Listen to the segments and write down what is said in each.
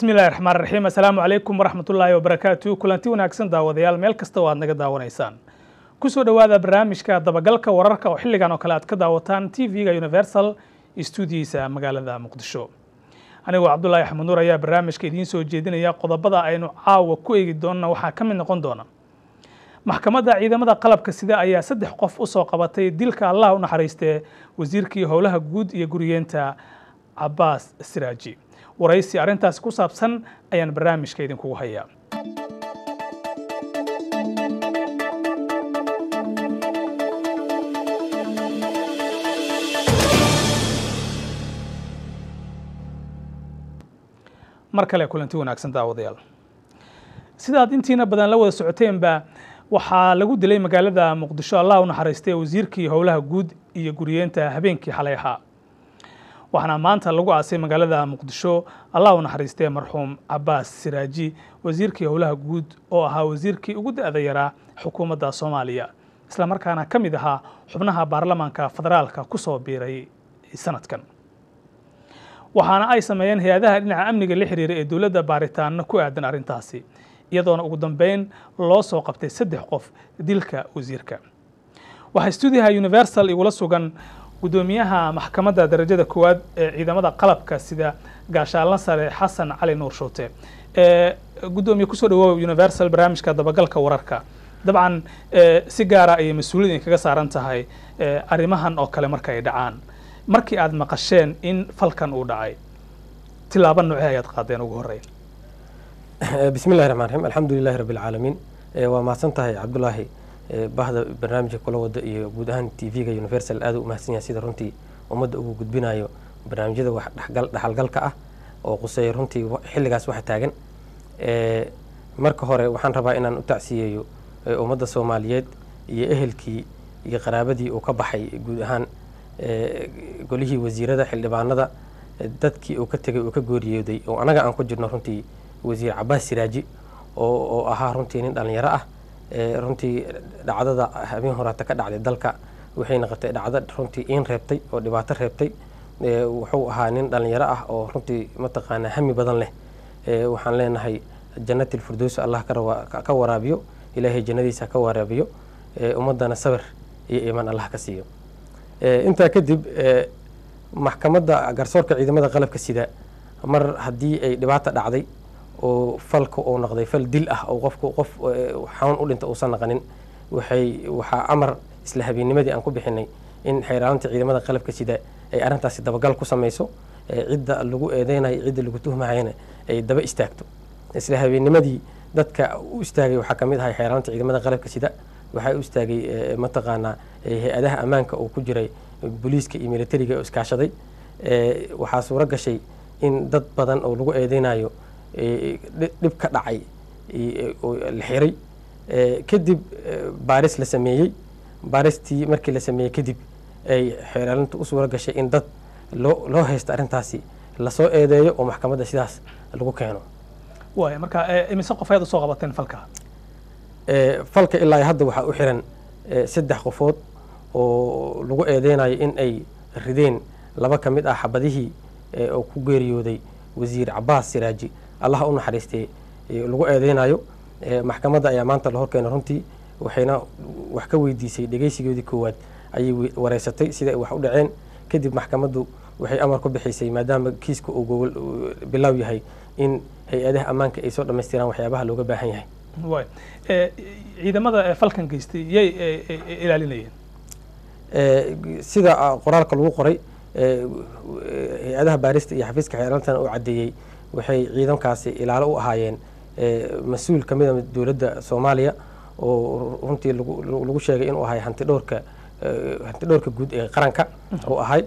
بسم الله الرحمن الرحيم السلام عليكم ورحمة الله وبركاته كلانتي وناكسن داوديال meel kasta oo aad naga daawanaysaan ku soo dhawaada barnaamijka dabagalka wararka oo xilligan oo kale aad ka daawataan TV-ga Universal Studios magaalada Muqdisho anigu Cabdullaahi Axmed Nuur ayaa barnaamijka idiin soo jeedinaya qodobada aynu caawa ku eegi doonno waxa ka mid noqon doona maxkamadda ciidamada qalabka sida ayaa 3 qof u soo qabatay dilka Allah u naxariistay wasiirkii howlaha guud iyo guriyeenta Abbas Siraaji waraysi arintaas ku saabsan ayaan barnaamijka idinku hayaa markale kulanti wanaagsan daawadayaal sidaad intiina badan la wada socoteenba waxaa lagu dilay magaalada Muqdisho Allah u naxariistay wasiirkii howlaha guud iyo guriyeenta habeenkii xalay ahaa waxaana maanta lagu aasay magaalada Muqdisho Allah u naxariistay marxuum Abbas Siraaji wasiirkii howlaha guud oo ahaa wasiirkii ugu da'da yaraa xukuumadda Soomaaliya isla markaana kamid ahaa xubnaha baarlamaanka federaalka ku soo biiray sanadkan waxaana ay sameeyeen hay'adaha dhinaca amniga la xiriira ee dawladda baaritaanna ku aadan arintaasi iyadoona ugu dambeyn loo soo qabtay 3 qof dilka wasiirka waxa stuudiyaha Universal igula sugan gudoomiyaha maxkamadda darajada koowaad ee ciidamada qalabka sida gaashaanle sare Xasan Cali Nuur Shoote gudoomiye ku soo dhawow Universal barnaamijka dabagalka wararka dabcan si gaar ah ay mas'uuliyad kaga saaran tahay arimahan oo kale marka ay dhacaan markii aad maqasheen in falkan uu dhacay tilaabo nooc ayaad qaadeen ugu horeyn bismillaahir rahmaanir rahiim alxamdulilaahi rabbil caalamiin waa mahadsan tahay Cabdullaahi bahda barnaamijka kula wada iyo guud ahaan TV-ga Universal aad u mahadsan yahay sida runtii ummadda ugu gudbinayo barnaamijyada wax dhaxalgalka ah oo qusay runtii xilligaas waxa taagan marka hore waxaan rabaa inaan u tacsiyeeyo ummadda Soomaaliyeed iyo ehelkii iyo qaraabadii uu ka baxay guud ahaan golihii wasiirada xildhibaanada dadkii uu ka tagay uu ka gooriyooday oo anaga aan ku jirno runtii wasiir Abbas Siraaji oo ahaa runtii nin dhalinyaro ah runtii dhacdada habeen horata ka dhacday dalka waxay noqotay dhacdo runtii in reebtay oo dhibaato reebtay wuxuu ahaa nin dhalinyaro ah oo runtii mataqaana hami badan leh waxaan leenahay jannatul firdaws Allah ka waraabiyo ilaahay jannadiisa ka waraabiyo ummadana sabir iyo iimaan Allah ka siiyo inta kadib maxkamadda garsoorka ciidamada qalabka sida mar hadii ay dhibaato dhacday oo falka oo noqday fal dil ah oo qof xawn u dhinta oo san naqanin waxa amar isla habeennimadii aan ku bixinay in xeeraanta ciidamada qalabka sida ay arintaasi dabagal ku sameeyso cidda lagu eedeynay cidda lagu tuhmayayna ay daba istaagto isla habeennimadii dadka u istaagay waxa kamid ah xeeraanta ciidamada qalabka sida waxa u istaagay mataqaana hay'adaha ammaanka oo ku jiray booliiska iyo militariga oo iskaashaday waxa suura gashay in dad badan oo lagu eedeynayo dib ka dhacay oo la xiray kadib baaris la sameeyay baaristii markii la sameeyay kadib ay xeeraanta u suura gashay in dad loo haysto arintaasi la soo eedeeyo oo maxkamadda sidaas lagu keeno way marka imise qof aad u soo qabateen falka falka ilaa hadda waxa u xiran 3 qofood oo lagu eedeynayo in ay rideen laba kamid ah xabadihii oo ku geeriyooday wasiir Abbas Siraaji Allah u naxariistay lagu eedeynayo maxkamadda ayaa maanta la horkeenay runtii waxayna wax ka weydiisay dhageysigoodii koowaad ayay wareysatay sida wax u dhaceen kadib maxkamaddu waxay amar ku bixisay maadaama kiiska uu gobol bilow yahay in hay'adaha ammaanka ay soo dhameystiraan waxyaabaha looga baahan yahay way ciidamada falkan geystay yay ilaalinayeen sida qoraalka lagu qoray hay'adaha baarista iyo xafiiska xeeraantan oo cadeeyay waxay ciidankaasi ilaalo u ahaayeen mas'uul kamid ah dawladda Soomaaliya oo runtii lagu sheegay inuu ahay hanti dhowrka guud ee qaranka oo ahay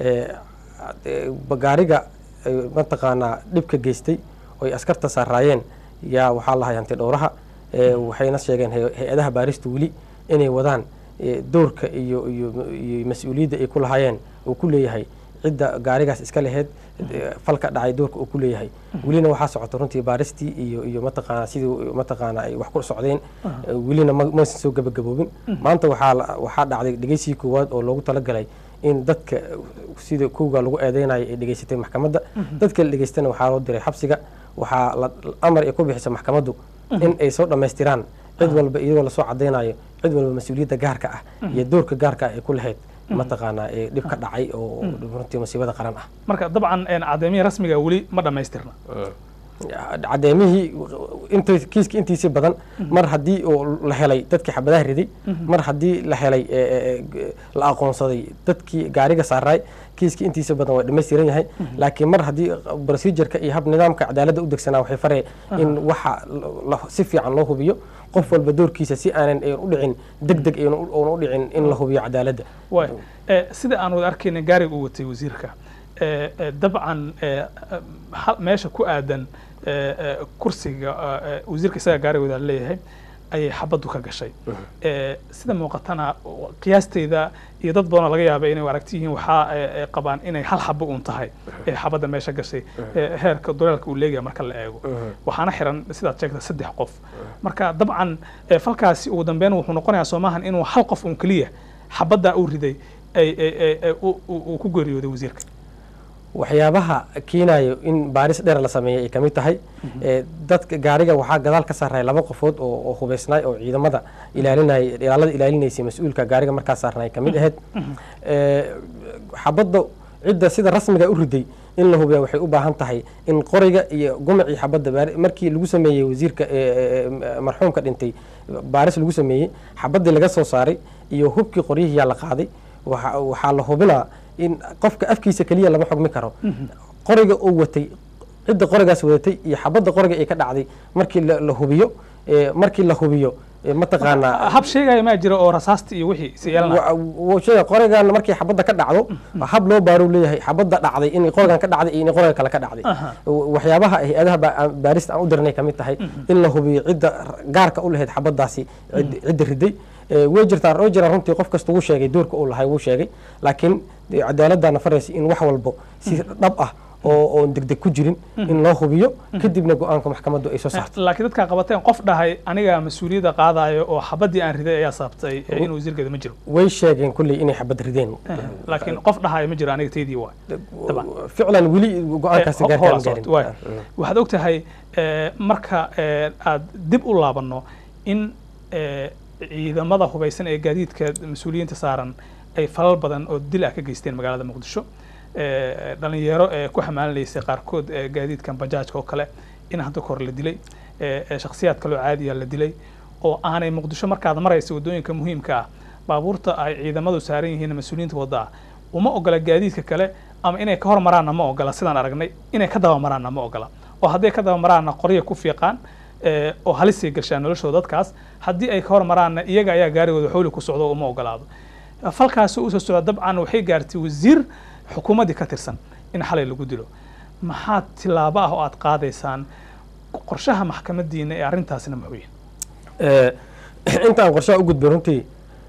bagaariga mataqaana dhibka geystay oo askarta saarayeen yaa waxa la hayay hanti dhowraha waxayna sheegeen hay'adaha baarista wali inay wadaan doorka iyo mas'uuliyadda ay ku lahaayeen oo ku leeyahay cidda gaarigaas iska lahayd falka dhacay doorka uu ku leeyahay wilina waxa socoto runtii baaristii iyo mataqaana sidii mataqaana ay wax ku socdeen wilina ma soo gabagaboobin maanta waxa dhacday dhageysi koowaad oo loogu talagalay in dadka sida kuuga lagu eedeynayo ay dhageysatay maxkamadda dadka la dhageystana waxa loo diray xabsiga waxaa amar ay ku bixisa maxkamaddu in ay soo dhammaystiraan cid walba iyagoo lasoo cadaynayo cid walba mas-uuliyadda gaarka ah iyo doorka gaarka ah ay ku lahayd mataqaanaa ee dhib ka dhacay oo runtii masiibada qaran ah marka dabcan caddeemihii rasmiga weli ma dhammaystirna caddeemihii kiiska intiisii badan mar haddii la helay dadkii xabadaha riday mar haddii la helay la aqoonsaday dadkii gaariga saaraay kiiska intiisa badan waa dhammaystiran yahay laakiin mar haddii procedureka iyo hab nidaamka cadaaladda u degsanaa waxay fareen in waxa si fiican loo hubiyo qof walba doorkiisa si aanan u dhicin deg deg oona u dhicin in la hubiyo cadaaladda sida aan wada arkayna gaariga u watay wasiirka dabcan meesha ku aadan kursiga wasiirka isaga gaarigooda leeyahay ayay xabaddu ka gashay sida muuqatana qiyaasteyda iyo dad badanoo laga yaaba inay aragti yihiin waxaa qabaan inay hal xabo uun tahay xabadda meesha gashay heerka duleelka uu leegaya marka la eego waxaana xiran sidaad sheegta 3 qof marka dabcan falkaasi ugu dambeyn wuxuu noqonayaa Soomahan inuu hal qof uun kaliya xabadda uu riday uu ku geeriyooday wasiirka waxyaabaha keenayo in baaris dheer la sameeyo ay kamid tahay dadka gaariga waxaa gadaal ka saaray 2 qofood oo hubeysnay oo ciidamada ilaalada ilaalinaysay mas'uulka gaariga markaas saarnay kamid ahayd xabadda cidda sida rasmiga u riday in la hubiyo waxay u baahan tahay in qoriga iyo gumacii xabadda markii lagu sameeyay wasiirka marxuumka dhintay baaris lagu sameeyay xabaddii laga soo saaray iyo hubkii qoryihiisa la qaaday waxaa la hubinaa in qofka afkiisa kaliya lama xugmi karo qoriga uu watay cidda qorigaas wadatay iyo xabadda qoriga ay ka dhacday markii la hubiyo mataqaanaa hab sheegaya ma jiro oo rasaasta iyo wixii si yeelana qorigan markii xabadda ka dhacdo hab loo baaro leeyahay xabadda dhacday in qorigan ka dhacday iyo in qoriga kale ka dhacday waxyaabaha hay'adaha baarista aan u dirnay kamid tahay in la hubiyo cidda gaarka u lahayd xabaddaasi cidda riday way jirtaa runtii qof kasta uu sheegay doorka uu lahay wuu sheegay laakiin cadaaladana faraysa in wax walbo si dhab ah oo degdeg ku jirin in loo hubiyo kadibna go'aanka maxkamaddu ay soo saarto laakiin dadka qabateen qof dhahay aniga mas'uuliyadda qaadayo oo xabadii aan riday ayaa sabtay in wasiirkeeda ma jiro way sheegeen kulli inay xabad rideen laakiin qof dhahay ma jiro aniga teedii waa ficlan wili go'aankaas gaarkaan gaarin waxaad ogtahay marka aad dib u laabanno in ciidamada hubeysan ee gaadiidka mas'uuliyiinta saaran ay falal badan oo dil ah ka geysteen magaalada Muqdisho dhalinyaro ku xamaalanaysa qaarkood gaadiidkan bajaajka oo kale in hadda kor la dilay shakhsiyaad kale oo caadi ah la dilay oo aanay Muqdisho markaad marayso wadooyinka muhiimka ah baabuurta ay ciidamadu saaran yihiin mas'uuliyiinta wadada uma ogola gaadiidka kale ama inay ka hor maraana ma ogola sidaan aragnay inay ka daba maraana ma ogola oo hadday ka daba maraana qoryo ku fiiqaan oo halis ay gashaan noloshooda dadkaas haddii ay ka hor maraana iyaga ayaa gaarigooda xooli ku socdo uma ogolaado falkaasi uu soo socda dabcan waxay gaartay wasiir xukuumadii ka tirsan in xalay lagu dilo maxaa tilaabo ah oo aad qaadaysaan qorshaha maxkamadiina ee arrintaasina muxuu yahay intaan qorshaha u gudbin runtii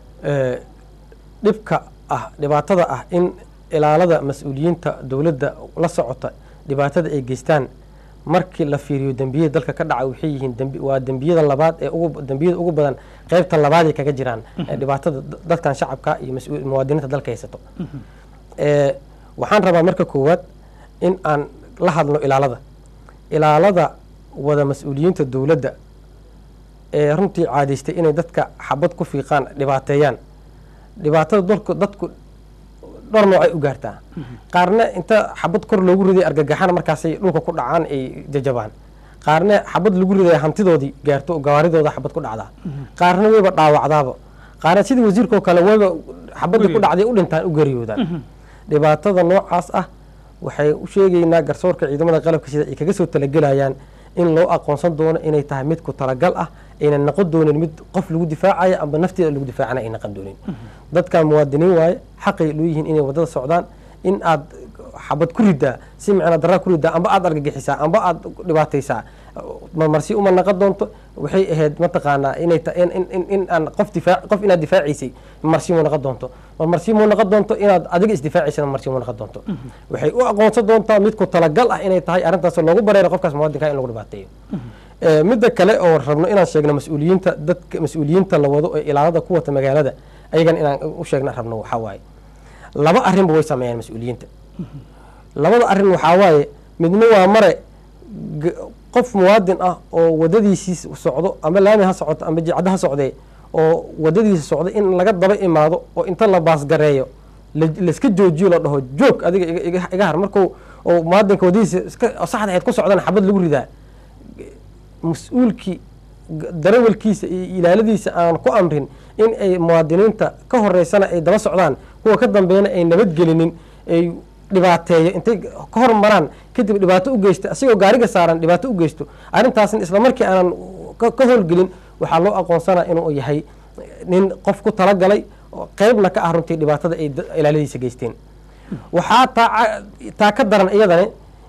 dhibaatada ah in ilaalada mas'uuliyiinta dowladda la socota dhibaatada ay geystaan markii la fiiriyo dembiyada dalka ka dhaca waxay yihiin waa dembiyada labaad ee dembiyada ugu badan qaybta labaad ay kaga jiraan dhibaatada dadkan shacabka iyo muwaadiniinta dalka haysato waxaan rabaa marka koowaad in aan la hadlo ilaalada wada mas'uuliyiinta dowladda ee runtii caadaystay inay dadka xabad ku fiiqaan dhibaateeyaan dhibaatada dadku dhowr nooc ay u gaartaa qaarna inta xabad kor loogu riday argagaxana markaasay dhulka ku dhacaan ay jajabaan qaarna xabad lagu riday hantidoodii gaarto oo gawaaridooda xabad ku dhacdaa qaarna wayba dhaawacdaaba qaarna sidii wasiirkoo kale wayba xabadii ku dhacday u dhintaan u geeriyoodaan dhibaatada noocaas ah waxay u sheegaynaa garsoorka ciidamada qalabka sida ay kaga soo talagelayaan in loo aqoonsan doono inay tahay mid ku talagal ah ayna noqon doonin mid qof lagu difaacaya amba nafteeda lagu difaacana ay noqon doonin dadkan muwaadiniin waaye xaqay loo yihiin inay wadada socdaan in aad xabad ku ridaa si macna daraa ku ridaa amba aad argagixisaa amba aad dhibaataysaa marmarsi uma noqon doonto waxay ahayd mataqaanaa inay in aan qof inaad difaaciysay marmarsi mu noqon doonto marmarsi mu noqon doonto inaad adiga isdifaaciysana marmarsi mu noqon doonto waxay u aqoonsan doontaa mid ku talagal ah inay tahay arrintaas loogu bareero qofkaas muwaadinka in lagu dhibaateeyo midda kale oo rabno inaan sheegno mas'uuliyiinta la wado ee ilaalada ku wata magaalada ayagan inaan u sheegna rabno waxaa waaye laba arrinba way sameeyaan mas'uuliyiinta labada arrin waxaa waaye midna waa mare qof muwaadin ah oo wadadiisii socdo ama laami ha socoto ama jicada ha socdee oo wadadiisa socdo in laga daba imaado oo inta la baasgareeyo laiska joojiyo la dhaho joog adiga iga har markuu oo muwaadinka wadadiisa saxda ahayd ku socdana xabad lagu ridaa mas-uulkii darawalkiisa iyo ilaaladiisa aan ku amrin in ay muwaadiniinta ka horeysana ay daba socdaan kuwa ka dambeeyana ay nabadgelinin ay dhibaateeyo intay ka hormaraan kadib dhibaato u geysta asigoo gaariga saaran dhibaato u geysto arrintaasna isla markii aanan ka howlgelin waxaa loo aqoonsanaa inuu yahay nin qof ku talagalay qeybna ka ah runtii dhibaatada ay ilaaladiisa geysteen waxaa taa ka daran iyadane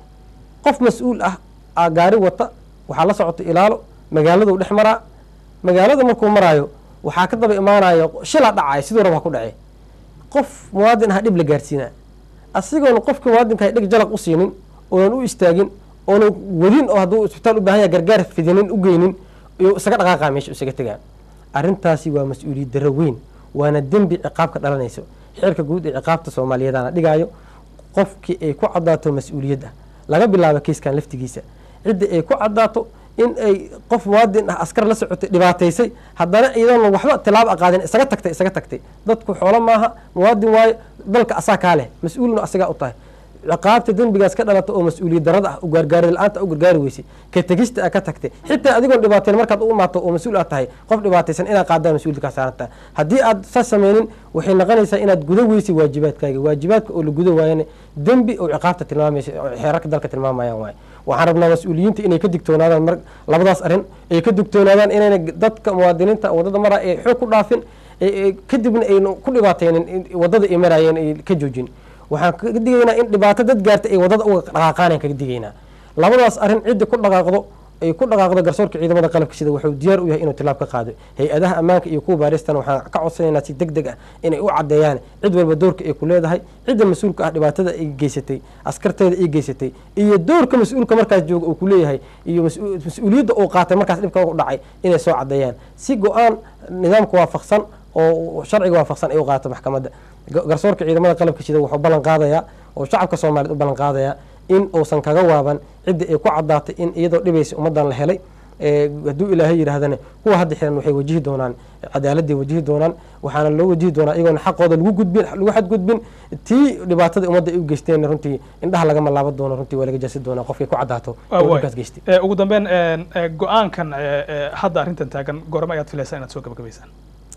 qof mas-uul ah gaari wata waxaa la socota ilaalo magaaladu dhex maraa magaalada markuu maraayo waxaa ka daba imaanayo shila dhacay siduu raba ku dhacay qof muwaadin ah dhib la gaarsiinaa asigoona qofkii muwaadinka ay dhig jalaq u siinin oonan u istaagin oonan wadin oo hadduu isbitaal u baahan yahay gargaar fidinin u geynin iyo isaga dhaqaaqaa meesha isaga tegaa arrintaasi waa mas-uuliyad darro weyn waana dembi ciqaab ka dhalanayso xeerka guud ee ciqaabta soomaaliyeedana dhigaayo qofkii ay ku caddaato mas-uuliyad ah laga bilaabo kiiskan laftigiisa cidda ay ku caddaato in ay qof muwaadin ah askar la socotay dhibaataysay haddana iyadoona waxba tilaabo aqaadin isaga tagtay dadku xoolo maaha muwaadin waayo dalka asaa kaa leh mas-uulna asigaa u tahay ciqaabta dembigaas ka dhalata oo mas-uuliyad darada ah u gaargaari la-aanta u gargaari weysay ka tegista a ka tagtay xitaa adigoon dhibaateen markaad u imaato oo mas-uul aad tahay qof dhibaataysan inaad qaadaan mas-uuliyad kaa saaran tahay haddii aad saas sameynin waxay noqonaysaa inaad guda weysay waajibaadka oo la guda waayana dembi oo ciqaabta tilmaamaysa oo xeerarka dalka tilmaamayaan waaye waxaan rabnaa mas-uuliyiinta inay ka digtoonaadaan labadaas arrin ay ka digtoonaadaan inayna dadka muwaadiniinta wadada maraa ay xoog ku dhaafin kadibna ayna ku dhibaateynin wadada ay maraayeen ay ka joojin waxaan kaga digaynaa in dhibaato dad gaarta ay wadada uga dhaqaaqaan kaga digaynaa labadaas arrin cidda ku dhaqaaqdo ay ku dhaqaaqdo garsoorka ciidamada qalabka sida wuxuu diyaar u yahay inuu tilaab ka qaado hay-adaha ammaanka iyo kuwa baaristana waxaan ka codsanaynaa si deg deg ah inay u caddeeyaan cid walba doorka ay ku leedahay cidda mas-uulka ah dhibaatada ay geysatay askarteeda ay geysatay iyo doorka mas-uulka markaas jooga uu ku leeyahay iyo mas-uuliyadda uu qaatay markaas dhibka u dhacay inay soo caddeeyaan si go-aan nidaamka waafaqsan oo sharciga waafaqsan ay u qaato maxkamadda garsoorka ciidamada qalabka sida wuxuu ballan qaadayaa oo shacabka soomaaliyeed u ballan qaadayaa in uusan kaga waaban cidda ay ku caddaatay in iyadoo dhibaysa ummaddan la helay hadduu ilaahay yidhaahdana kuwa hadda xiran waxay wajihi doonaan cadaaladday wajihi doonaan waxaana loo wajihi doonaa iyagoona xaqooda lagu xadgudbin tii dhibaatada ummadda ay u geysteen runtii indhaha lagama laaban doono runtii waa laga jaasi doonaa qofkay ku caddaato kaas geystay ugu dambeyn go-aankan hadda arrintan taagan goorma ayaad filaysaa inaad soo gabagabaysaan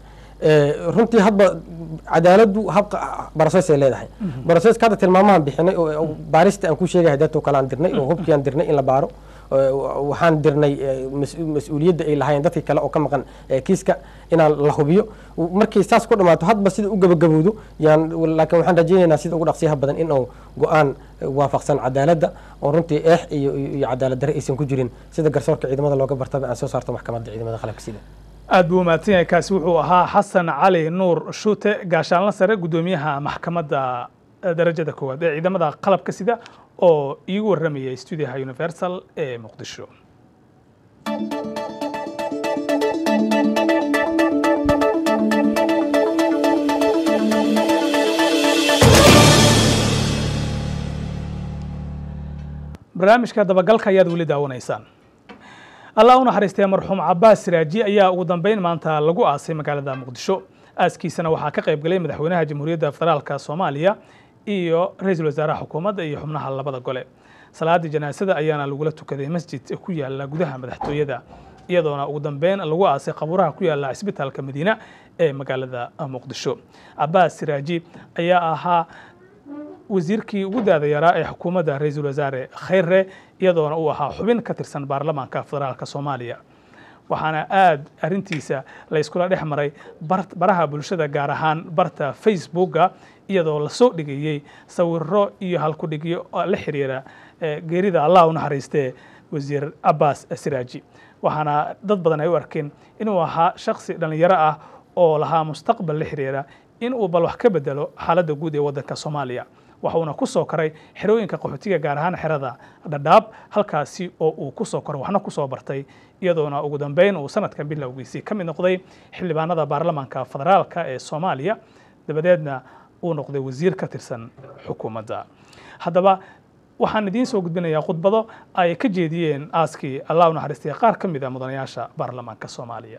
runtii hadba cadaaladdu habka baraseesay leedahay baraseeska hadda tilmaamahan bixinay oo baarista aan ku sheegahay dadoo kale aan dirnay oo hubkii aan dirnay in la baaro waxaan dirnay mas-uuliyadda ay lahaayeen dadkii kale oo ka maqan kiiska inaan la hubiyo markay saas ku dhamaato hadba sida u gabagabowdo laakiin waxaan rajaynaynaa sida ugu dhaqsiyaha badan in uu go-aan waafaqsan cadaaladda oo runtii eex iyo cadaalad darre aysan ku jirin sida garsoorka ciidamada looga bartaba aan soo saarto maxkamadda ciidamada qalabka sida aad buu mahadsan yahay kaasi wuxuu ahaa xasan cali nuur shuute gaashaanla sare guddoomiyaha maxkamadda darajada koowaad ee ciidamada qalabka sida oo iigu warramayay stuudiyaha universal ee muqdisho barnaamijka dabagalka ayaad weli daawanaysaan allah u naxariistay marxuum cabaas siraaji ayaa ugu dambeyn maanta lagu aasay magaalada muqdisho aaskiisana waxaa ka qayb galay madaxweynaha jamhuuriyadda federaalka soomaaliya iyo ra-iisul wasaaraha xukuumadda iyo xubnaha labada gole salaadii janaasada ayaana lagula tukaday masjid ku yaala gudaha madaxtooyada iyadoona ugu dambeyn lagu aasay qabuuraha ku yaala cisbitaalka madiina ee magaalada muqdisho cabaas siraaji ayaa ahaa wasiirkii ugu daada yaraa ee xukuumadda ra-iisul wasaare khayre iyadoona uu ahaa xubin ka tirsan baarlamaanka federaalka soomaaliya waxaana aad arrintiisa la iskula dhex maray baraha bulshada gaar ahaan barta facebooka iyadoo lasoo dhigayey sawiro iyo halkudhigyo la xiriira geerida allah u naxariistee wasiir cabaas siraaji waxaana dad badan ay u arkeen inuu ahaa shakhsi dhallinyaro ah oo lahaa mustaqbal la xiriira in uu bal wax ka bedelo xaaladda guud ee waddanka soomaaliya waxuuna ku soo koray xerooyinka qaxootiga gaar ahaan xerada dhadhaab halkaasi oo uu ku soo koray waxna ku soo bartay iyadoona ugu dambeyn uu sanadkan bilowgiisii ka mid noqday xildhibaanada baarlamaanka federaalka ee soomaaliya dabadeedna uu noqday wasiir ka tirsan xukuumadda haddaba waxaan idiin soo gudbinayaa khudbado ay ka jeediyeen aaskii allah u naxariistay qaar ka mid ah mudanayaasha baarlamaanka Soomaaliya.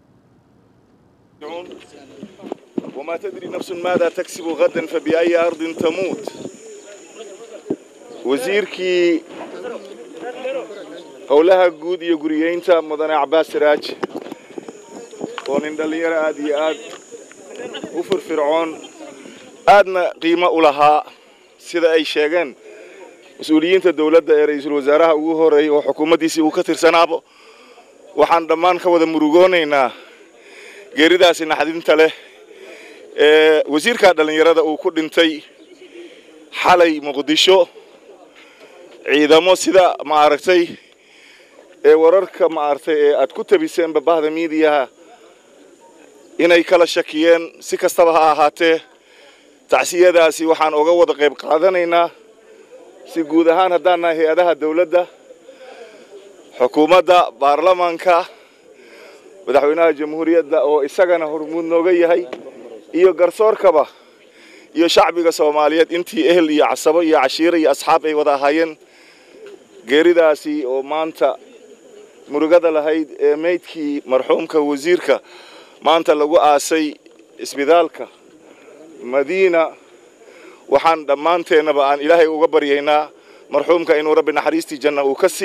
وما تدري نفس ماذا تكسب غدا فبأي أرض تموت. وزيركي howlaha guud iyo guriyeynta mudane Cabbaas Siraaj oo nin dhalinyaro aad iyo aad u firfircoon aadna qiimo u lahaa sida ay sheegeen mas'uuliyiinta dawladda ee ra'iisul wasaaraha ugu horeeyay oo xukuumaddiisii uu ka tirsanaabo waxaan dhammaan ka wada murugoonaynaa geeridaasi naxdinta leh ee wasiirka dhalinyarada uu ku dhintay xalay Muqdisho ciidamo sida ma aragtay wararka ma aragtay ee aad ku tabiseen bahda miidiyaha inay kala shakiyeen si kastaba ha ahaatee tacsiyadaasi waxaan uga wada qayb qaadanaynaa si guud ahaan haddaan nahay hay'adaha dawladda xukuumadda baarlamaanka madaxweynaha jamhuuriyadda oo isagana hormuud nooga yahay iyo garsoorkaba iyo shacbiga Soomaaliyeed intii ehel iyo casabo iyo cashiiro iyo asxaab ay wada ahaayeen geeridaasi oo maanta murugada lahayd ee meydkii marxuumka wasiirka maanta lagu aasay isbitaalka Madiina waxaan dhammaanteenaba aan Ilaahay uga baryaynaa marxuumka inuu Rabbi naxariistii janna uu ka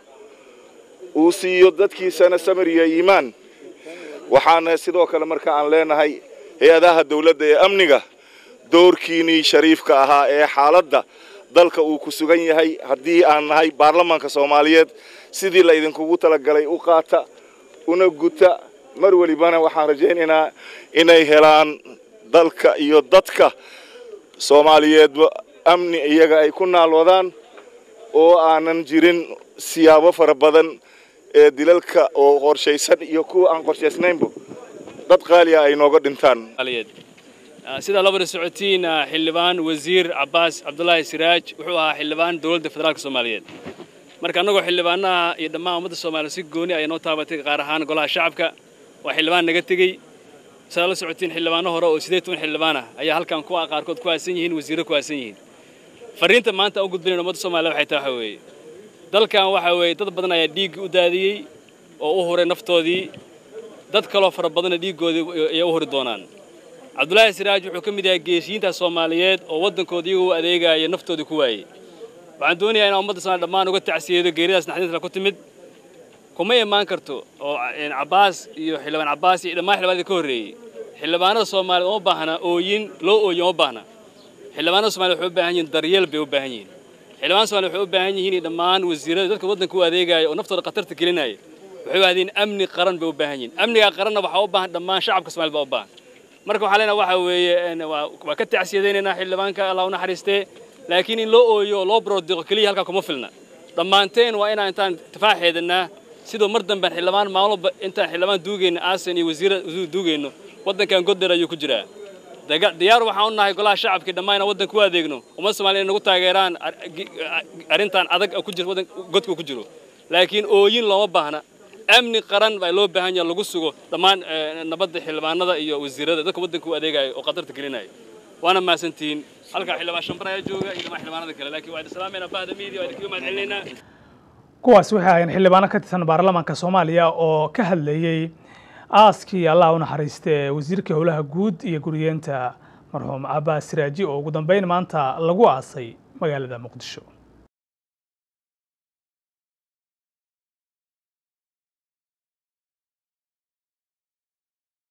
siiyo dadkiisana samir iyo iimaan waxaana sidoo kale marka aan leenahay hay'adaha dawladda ee amniga doorkiinii shariifka ahaa ee xaaladda dalka uu ku sugan yahay haddii aan nahay baarlamaanka Soomaaliyeed sidii la idinkugu talagalay u qaata una guta mar walibana waxaan rajaynaynaa inay helaan dalka iyo dadka Soomaaliyeed amni iyaga ay ku naalwadaan oo aanan jirin siyaabo fara badan ee dilalka oo qorshaysan iyo kuwa aan qorshaysnaynba dad qaali ah ay nooga dhintaan sida la wada socotiin xildhibaan wasiir Cabbaas Cabdullaahi Siraaj wuxuu ahaa xildhibaan dawladda federaalka Soomaaliyeed marka anagoo xildhibaanaha iyo dhammaan ummadda Soomaaliyeed si gooni ay noo taabatay qaar ahaan golaha shacabka waa xildhibaan naga tagay sida la socotiin xildhibaano hore oo 18 xildhibaan ah ayaa halkan ku qaarkood ku aasan yihiin wasiirro ku aasan yihiin fariinta maanta u gudbinayna ummadda Soomaaliyeed waxay tahay weey dalkan waxa weey dad badan ayaa dhiig u daadiyay oo u horay naftoodii dad kale oo fara badan dhiigoodii ay u hori doonaan Cabdullaahi Siraaj wuxuu ka mid yahay geesiyiinta Soomaaliyeed oo waddankoodii u adeegaya naftoodii ku waayay waxaan doonayaa in ummadda Soomaaliyeed dhammaan uga tacsiyeeyo geeridaas naxdinta ku timid kuma imaan karto oo Cabbaas iyo xildhibaan Cabbaas iyo dhammaan xildhibaanada ka horeeyay xildhibaanada Soomaaliyeed oo baahna ooyin loo ooyo oo baahna xildhibaanada Soomaaliyeed waxay u baahan yihiin daryeel bay u baahan yihiin xildhibaanada Soomaaliyeed waxay u baahan yihiin dhammaan wasiirada dadka waddanka u adeegaya oo naftooda khatarta gelinaya waxay u baahdeen amni qaran bay u baahan yihiin amniga qaranna waxa u baahan dhammaan shacabka Soomaaliyeed baa u baahan marka waxa leena waxa weeye waa ka tacsiyadeynaa xildhibaanka Allah u naxariistay laakiin in loo ooyo loo broodiqo kaliya halka kuma filna dhammaanteen waa inaan tafaaxeedna sidoo mar dambe xildhibaan maalmo inta xildhibaan duugayna aasan iyo wasiir duugayno waddankan goddar ayuu ku jiraa diyaar waxaan u nahay golaha shacabka dhammaan waddanka u adeegno ummadda Soomaaliyeed nagu taageeraan arintan adag ku jiro godka ku jiro laakiin ooyin looma baahna amni qaran baa loo baahan yahay lagu sugo dhammaan nabadda xildhibaanada iyo wasiirada dadka waddanka u adeegaya oo qadarta gelinaya waana maasantiin halka xildhibaan Shambaraya jooga iyo dhammaan xildhibaanada kale laakiin waa islaamina bahda media waa idinka mahadcelinayna kuwaas waxay ahaayeen xildhibaano ka tirsan baarlamaanka Soomaaliya oo ka hadlayay aaskii Allah u naxariistay wasiirka howlaha guud iyo guriyeenta marxuum Cabbaas Siraaji oo ugu dambeyn maanta lagu aasay magaalada Muqdisho.